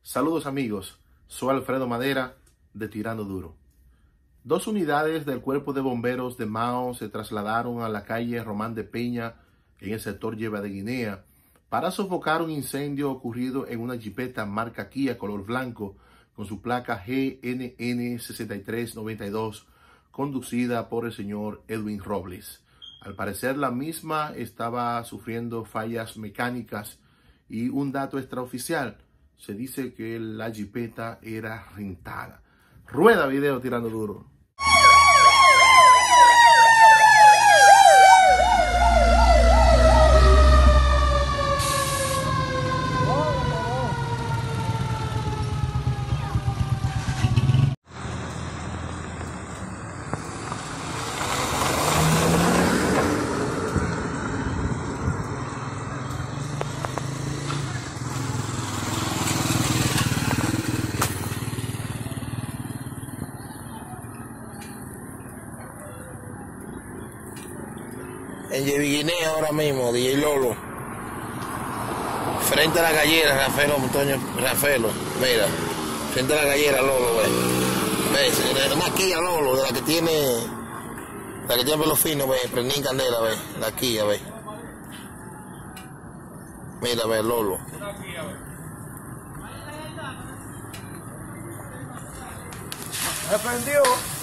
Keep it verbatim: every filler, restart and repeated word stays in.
Saludos amigos, soy Alfredo Madera de Tirando Duro. Dos unidades del Cuerpo de Bomberos de Mao se trasladaron a la calle Román de Peña en el sector Yebra de Guinea para sofocar un incendio ocurrido en una jipeta marca Kia color blanco con su placa G N N sesenta y tres noventa y dos conducida por el señor Edwin Robles. Al parecer la misma estaba sufriendo fallas mecánicas y un dato extraoficial, se dice que la jipeta era rentada. Rueda video Tirando Duro. En Guinea ahora mismo, D J Lolo, frente a la gallera, Rafaelo, Antonio, Rafaelo, mira, frente a la gallera, Lolo, ve, ve, una Kia, Lolo, de la que tiene, la que tiene pelo fino, ve, prendí en candela, ve, la Kia, ve, mira, ve, Lolo. Me prendió.